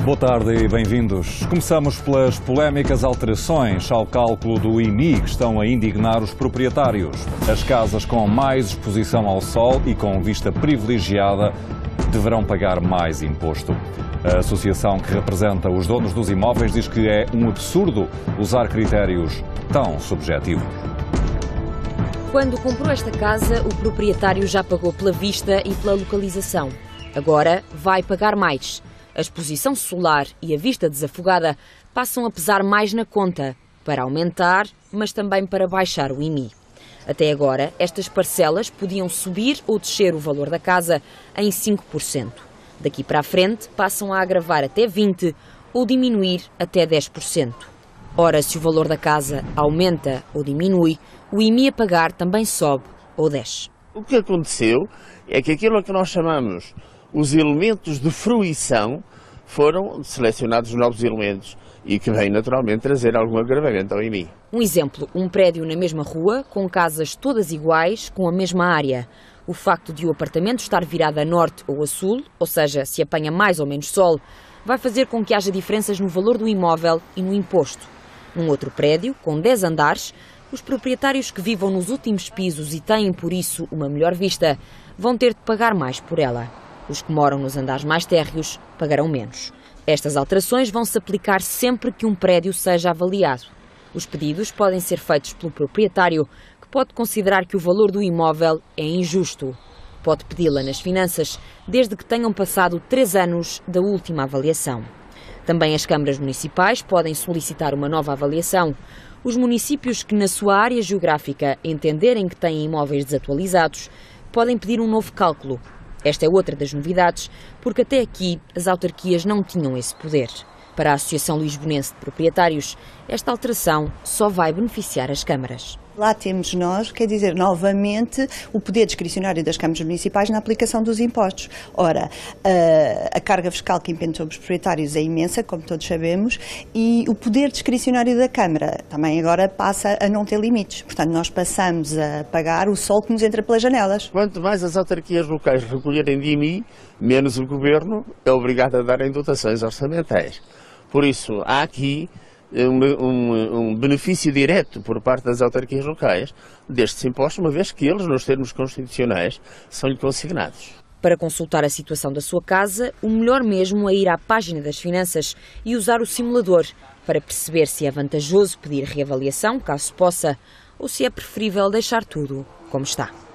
Boa tarde e bem-vindos. Começamos pelas polémicas alterações ao cálculo do IMI que estão a indignar os proprietários. As casas com mais exposição ao sol e com vista privilegiada deverão pagar mais imposto. A associação que representa os donos dos imóveis diz que é um absurdo usar critérios tão subjetivos. Quando comprou esta casa, o proprietário já pagou pela vista e pela localização. Agora vai pagar mais. A exposição solar e a vista desafogada passam a pesar mais na conta, para aumentar, mas também para baixar o IMI. Até agora, estas parcelas podiam subir ou descer o valor da casa em 5%. Daqui para a frente, passam a agravar até 20% ou diminuir até 10%. Ora, se o valor da casa aumenta ou diminui, o IMI a pagar também sobe ou desce. O que aconteceu é que aquilo que nós chamamos os elementos de fruição foram selecionados novos elementos e que vem naturalmente trazer algum agravamento ao IMI. Um exemplo, um prédio na mesma rua, com casas todas iguais, com a mesma área. O facto de o apartamento estar virado a norte ou a sul, ou seja, se apanha mais ou menos sol, vai fazer com que haja diferenças no valor do imóvel e no imposto. Num outro prédio, com 10 andares, os proprietários que vivam nos últimos pisos e têm, por isso, uma melhor vista, vão ter de pagar mais por ela. Os que moram nos andares mais térreos pagarão menos. Estas alterações vão se aplicar sempre que um prédio seja avaliado. Os pedidos podem ser feitos pelo proprietário, que pode considerar que o valor do imóvel é injusto. Pode pedi-la nas finanças, desde que tenham passado 3 anos da última avaliação. Também as câmaras municipais podem solicitar uma nova avaliação. Os municípios que, na sua área geográfica, entenderem que têm imóveis desatualizados, podem pedir um novo cálculo. Esta é outra das novidades, porque até aqui as autarquias não tinham esse poder. Para a Associação Lisbonense de Proprietários, esta alteração só vai beneficiar as câmaras. Lá temos nós, quer dizer, novamente, o poder discricionário das câmaras municipais na aplicação dos impostos. Ora, a carga fiscal que impende sobre os proprietários é imensa, como todos sabemos, e o poder discricionário da Câmara também agora passa a não ter limites. Portanto, nós passamos a pagar o sol que nos entra pelas janelas. Quanto mais as autarquias locais recolherem de IMI, menos o Governo é obrigado a darem dotações orçamentais. Por isso, há aqui um benefício direto por parte das autarquias locais destes impostos, uma vez que eles, nos termos constitucionais, são-lhe consignados. Para consultar a situação da sua casa, o melhor mesmo é ir à página das finanças e usar o simulador para perceber se é vantajoso pedir reavaliação, caso possa, ou se é preferível deixar tudo como está.